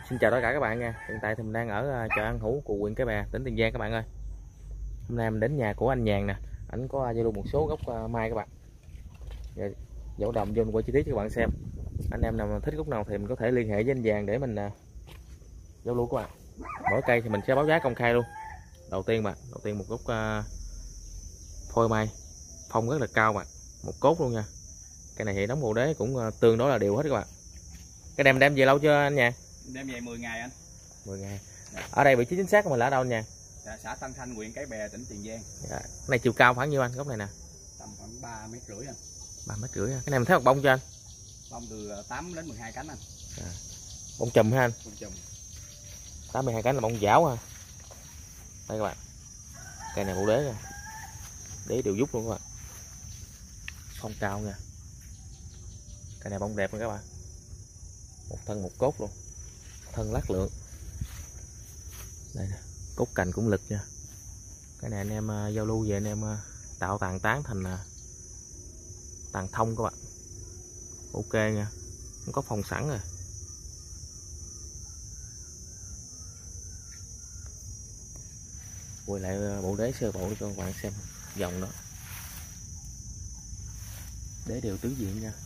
Xin chào tất cả các bạn nha. Hiện tại thì mình đang ở chợ An Hữu của huyện Cái Bè, tỉnh Tiền Giang các bạn ơi. Hôm nay mình đến nhà của anh Nhàn nè. Ảnh có giao lưu một số gốc mai các bạn. Dẫu đồng vô qua chi tiết cho các bạn xem. Anh em nào thích gốc nào thì mình có thể liên hệ với anh Nhàn để mình giao lưu các bạn. Mỗi cây thì mình sẽ báo giá công khai luôn. Đầu tiên một gốc phôi mai, phong rất là cao bạn, một cốt luôn nha. Cái này thì đóng bộ đế cũng tương đối là đều hết các bạn. Cái này mình đem về lâu chưa anh Nhàn? Đem về 10 ngày anh. 10 ngày. Dạ. Ở đây vị trí chính xác của mình là ở đâu anh Nhàn? Dạ, xã Tân Thanh, huyện Cái Bè, tỉnh Tiền Giang. Dạ. Cái này chiều cao khoảng nhiêu anh? Gốc này nè. Tầm khoảng 3,5 mét anh. 3,5 mét. Cái này mình thấy một bông cho anh. Bông từ 8 đến 12 cánh anh. À. Bông chùm ha anh. Bông chùm. 82 cánh là bông dảo ha. Đây các bạn. Cây này bộ đế nha. Đế đều dút luôn các bạn. Phong cao nha. Cây này bông đẹp nha các bạn. Một thân một cốt luôn. Thân lát lượng. Đây nè, cốt cành cũng lực nha. Cái này anh em giao lưu về anh em tạo tàn tán thành tàn thông các bạn. Ok nha, không có phòng sẵn rồi. Quay lại bộ đế sơ bộ cho các bạn xem dòng đó. Đế đều tứ diện nha.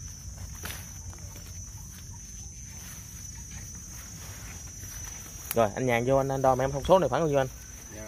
Rồi anh Nhàn vô anh đo em thông số này khoảng bao nhiêu anh? Dạ.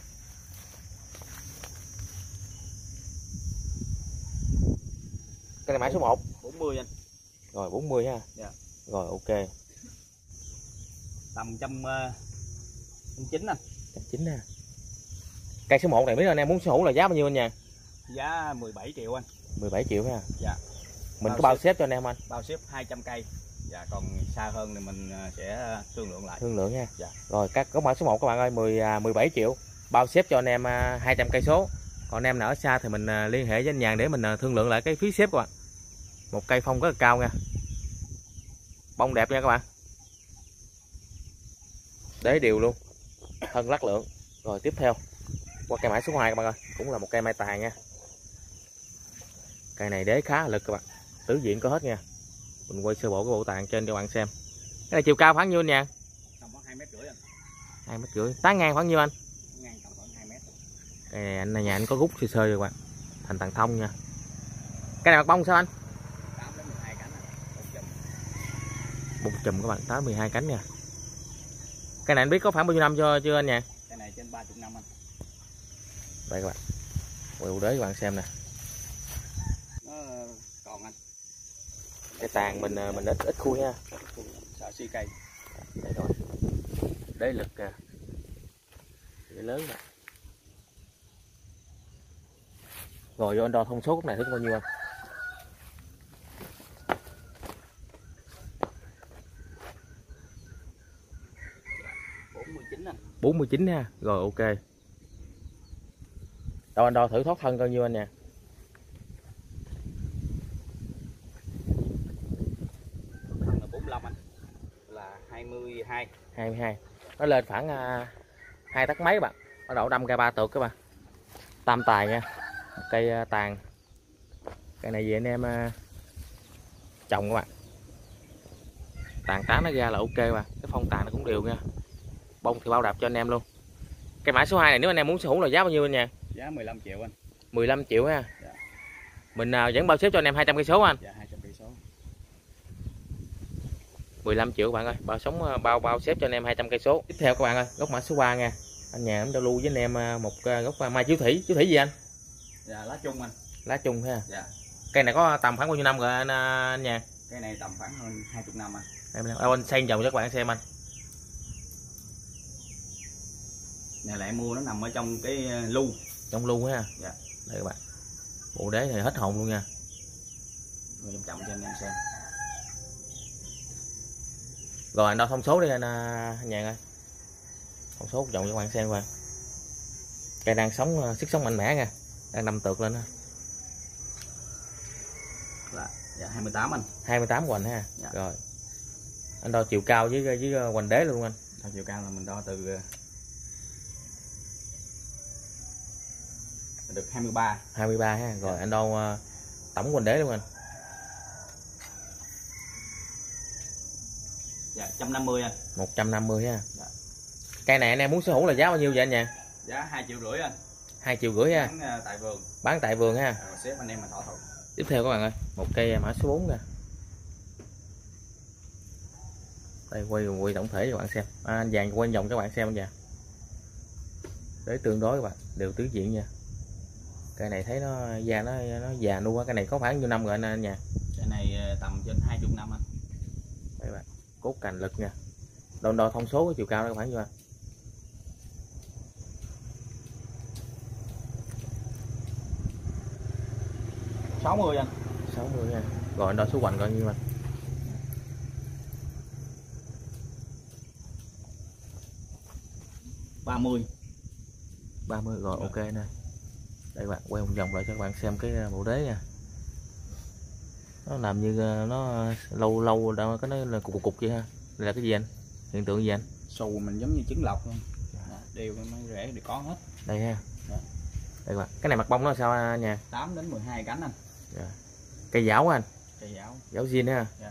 Cái này mã số 1 40 anh. rồi 40 ha. Dạ. Rồi ok. Tầm 109 anh. 109 ha. Cây số 1 này biết anh em muốn sở hữu là giá bao nhiêu anh Nhàn? Giá 17 triệu anh. 17 triệu ha. Dạ. Mình có bao xếp cho anh em anh? Bao ship 200 cây. Dạ, còn xa hơn thì mình sẽ thương lượng lại. Thương lượng nha. Dạ. Rồi các có mã số 1 các bạn ơi, 17 triệu. Bao xếp cho anh em 200 cây số. Còn anh em nào ở xa thì mình liên hệ với anh Nhàn để mình thương lượng lại cái phí xếp các bạn. Một cây phong rất là cao nha. Bông đẹp nha các bạn. Đế đều luôn. Thân lát lượng. Rồi tiếp theo qua cây mã số 2 các bạn ơi, cũng là một cây mai tàn nha. Cây này đế khá là lực các bạn. Tứ diện có hết nha. Mình quay sơ bộ cái bộ tàn trên cho các bạn xem. Cái này chiều cao khoảng nhiêu anh Nhàn? Tầm khoảng 2,5 mét anh. 2,5 mét. Tán ngang khoảng nhiêu anh? Ngang tầm khoảng 2 mét. Cái này anh nhà anh có rút sơ sơ rồi các bạn. Thành tàn thông nha. Cái này mặt bông sao anh? 8 đến 12 cánh anh. Bông chùm. Bông chùm các bạn, 8 12 cánh nha. Cái này anh biết có khoảng bao nhiêu năm chưa anh Nhàn? Cái này trên 30 năm anh. Đây các bạn. Quay bộ đế các bạn xem nè. Nó còn anh. Cái tàn mình ít khui ha. Sợ suy cây. Đây rồi. Đế lực kìa. Đế lớn nè. Rồi vô anh đo thông số lúc này thấy bao nhiêu anh? 49 anh. 49 ha. Rồi ok. Đâu anh đo thử thoát thân bao nhiêu anh nè. Là 45 anh. Là 22. 22. Nó lên khoảng 2 tấc mấy các bạn. Bắt đầu đâm ra 3 tược các bạn. Tam tài nha. Cây tàn. Cây này về anh em trồng các bạn. Tàn tán nó ra là ok mà. Cái phong tàn nó cũng đều nha. Bông thì bao đạp cho anh em luôn. Cây mã số 2 này nếu anh em muốn sở hữu là giá bao nhiêu anh nha? Giá 15 triệu anh. 15 triệu ha. Dạ. Mình vẫn bao xếp cho anh em 200 cây số anh. Dạ, 200 cây số. 15 triệu bạn ơi, bao xếp cho anh em 200 cây số. Tiếp theo các bạn ơi, gốc mã số 3 nha. Anh nhà em giao lưu với anh em một gốc mai chiếu thủy gì anh? Dạ, lá chung anh. Lá chung ha. Dạ. Cây này có tầm khoảng bao nhiêu năm rồi anh nhà? Cây này tầm khoảng hơn 20 năm anh. Anh xen vòng cho các bạn xem anh. Này là em mua nó nằm ở trong cái lu. Trong lu ha. Dạ. Đây các bạn. Bộ đế này hết hồn luôn nha. Rồi em trọng cho anh em xem. Rồi anh đo thông số đi anh Nhàn ơi. Thông số trọng cho các bạn xem qua. Cây đang sống sức sống mạnh mẽ nha. Đang đâm tược lên ha. Dạ 28 anh. 28 hoành ha. Dạ. Rồi. Anh đo chiều cao với hoành đế luôn anh. Chiều cao là mình đo từ được 23. 23 ha. Rồi Dạ. anh đo tổng hoành đế luôn anh. Dạ 150 anh. 150 ha. Dạ. Cây này anh em muốn sở hữu là giá bao nhiêu vậy anh nha? Giá 2,5 triệu anh. 2,5 triệu ha. Bán tại vườn. Bán tại vườn ha. Rồi xếp anh em mình thỏa thuận. Tiếp theo các bạn ơi, một cây mã số 4 nè. Đây quay tổng thể cho các bạn xem. Anh vàng quay vòng cho các bạn xem anh vàng. Để tương đối các bạn, đều tứ diện nha. Cây này thấy nó da nó già nua, cái này có khoảng nhiêu năm rồi anh nha? Cái này tầm trên 20 năm anh. Đây bạn, cốt cành lực nha. Đo thông số của chiều cao nó khoảng nhiêu anh? 60 anh. 60 nha. Rồi anh đo số hoành coi nhiêu anh? 30. 30 rồi, ok nè. Đây bạn, quay một vòng lại cho các bạn xem cái bộ đế nha. Nó làm như nó lâu đâu có nó là cục vậy ha. Đây là cái gì anh? Hiện tượng gì anh? Xù mình giống như trứng lọc luôn. Đều mấy rễ đều có hết. Đây ha. Dạ. Đây bạn, cái này mặt bông nó sao anh nha? 8 đến 12 cánh anh. Dạ. Cây dảo anh. Cây dảo. Dảo zin ha. Dạ.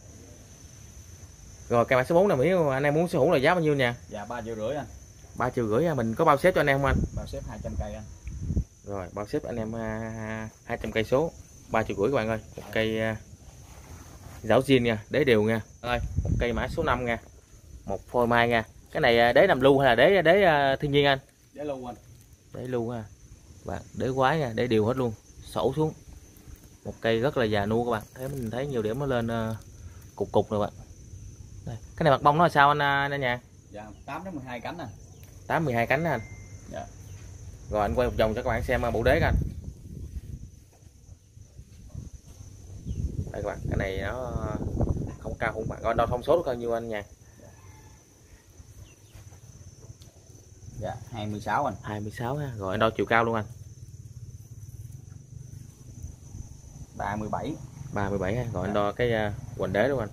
Rồi cây mã số 4 này nếu anh em muốn sở hữu là giá bao nhiêu nha? Dạ 3,5 triệu anh. 3,5 triệu mình có bao xếp cho anh em không anh? Bao xếp 200 cây anh. Rồi bao xếp anh em 200 cây số 3,5 triệu các bạn ơi. Một cây dảo zin nha, đế đều nha. Ơi, một cây mã số 5 nha. Một phôi mai nha. Cái này đế nằm lưu hay là đế thiên nhiên anh? Đế lưu anh. Đế lưu ha. Bạn, đế quái nha, đế đều hết luôn. Sổ xuống. Một cây rất là già nua các bạn. Thấy mình thấy nhiều điểm nó lên cục rồi bạn. Đây. Cái này mặt bông nó là sao anh nha? Dạ 8 đến 12 cánh anh. 8 12 cánh anh. Dạ. Rồi anh quay một vòng cho các bạn xem bộ đế anh. Đây các bạn, cái này nó không cao không bạn. Coi đo thông số được bao nhiêu anh nha? Dạ 26 anh. 26 ha. Rồi anh đo chiều cao luôn anh. 37. 37 ha. Rồi anh đo cái hoành đế luôn anh.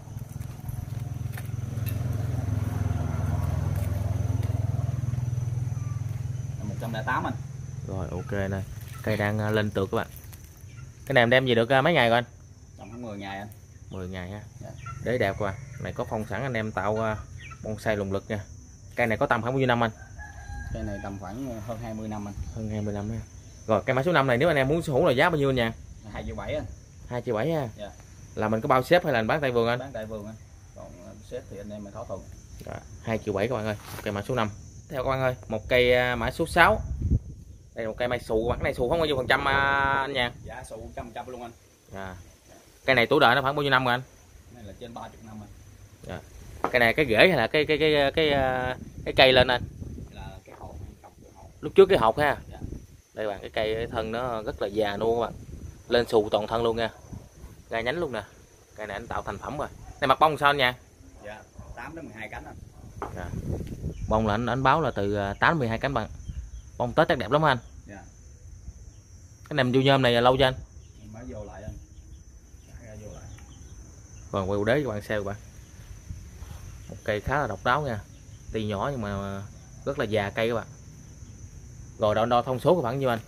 Là 108 anh. Rồi ok nè. Cây đang lên tược các bạn. Cái này em đem gì được mấy ngày rồi anh? Tầm khoảng 10 ngày anh. 10 ngày ha. Dạ. Đế đẹp các bạn. Này có phong sẵn anh em tạo bonsai lùng lực nha. Cây này có tầm khoảng bao nhiêu năm anh? Cây này tầm khoảng hơn 20 năm anh. Hơn 20 năm ha. Rồi cây mã số 5 này nếu anh em muốn sở hữu là giá bao nhiêu nha? 2,7 triệu anh. 2,7 triệu ha. Dạ. Là mình có bao xếp hay là bán tại vườn anh? Bán tại vườn anh. Còn xếp thì anh em mình thỏa thuận. 2,7 triệu các bạn ơi. Cây mã số 5. Theo các bạn ơi, một cây mã số 6. Đây là một cây mai xù, cái này xù không bao nhiêu phần trăm anh nha? Giá xù 100% luôn anh. À. Cây này tuổi đời nó khoảng bao nhiêu năm rồi anh? Này là trên 30 năm anh. À. Cái này cái rễ hay là cái cây lên anh? Là cái hột trồng cái hột. Lúc trước cái hột ha. Dạ. Đây bạn, cái cây cái thân nó rất là già luôn các bạn. Lên xù toàn thân luôn nha. Gai nhánh luôn nè. Cây này anh tạo thành phẩm rồi. Này mặt bông sao anh nha? Dạ 8 đến 12 cánh anh. À. Bông là anh báo là từ 8 đến 12 cánh bạn. Bông Tết chắc đẹp lắm anh. Dạ. Cái nệm du nhôm này là lâu chưa anh? Mới vô lại anh. Ra vô lại. Còn quay đế các bạn xem các bạn. Một cây khá là độc đáo nha. Tuy nhỏ nhưng mà rất là già cây các bạn. Rồi đo thông số của bạn nhiêu anh?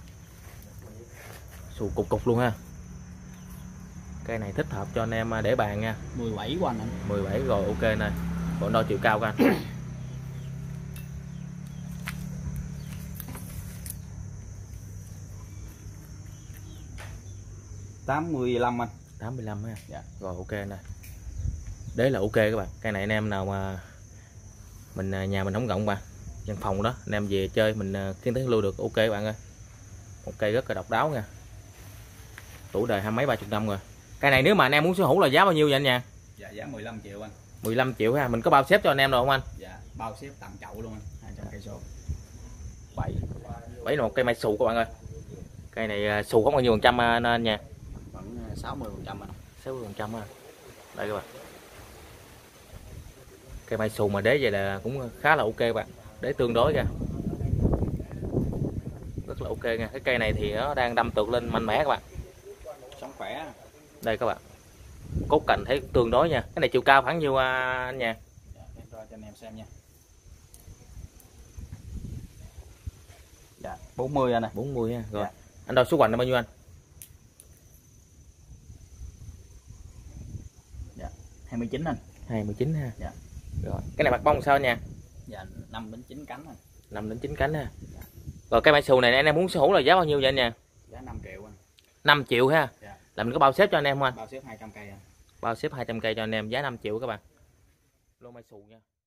Xù cục luôn ha. Cây này thích hợp cho anh em để bàn nha. 17 của anh. 17 rồi ok nè. Còn đo chiều cao của anh. 85 anh. 85 ha. Dạ. Rồi ok nè. Đế là ok các bạn. Cây này anh em nào mà mình nhà mình không rộng bạn, văn phòng đó, anh em về chơi mình kiến thức lưu được ok các bạn ơi. Một cây rất là độc đáo nha. Tuổi đời 20 mấy 30 năm rồi. Cây này nếu mà anh em muốn sở hữu là giá bao nhiêu vậy anh nha? Dạ giá 15 triệu anh. 15 triệu ha. Mình có bao xếp cho anh em rồi không anh? Dạ bao xếp tặng chậu luôn anh. 200 cây số. 7 là một cây mai xù các bạn ơi. Cây này xù không bao nhiêu phần trăm anh nha? Khoảng 60% anh. 60% ha. Đây các bạn. Cây mai xù mà đế vậy là cũng khá là ok các bạn. Đế tương đối nha. Rất là ok nha. Cái cây này thì nó đang đâm tược lên mạnh mẽ các bạn. Sống khỏe. Đây các bạn. Cốt cành thấy tương đối nha. Cái này chiều cao khoảng nhiêu anh nha? Dạ, em cho anh em xem nha. Dạ 40 anh ơi. 40 ha. Rồi. Dạ. Anh đo số hoành là bao nhiêu anh? Dạ 29 anh. 29 ha. Dạ. Rồi cái này mặt bông sao nha? Dạ 5 đến 9 cánh rồi. 5 đến 9 cánh ha. Dạ. Rồi cái mã xù này anh em muốn sở hữu là giá bao nhiêu vậy anh nha? Giá 5 triệu anh. 5 triệu ha. Dạ. Là mình có bao xếp cho anh em không anh? Bao ship 200 cây anh. Bao xếp 200 cây cho anh em, giá 5 triệu các bạn. Lô mai xù nha.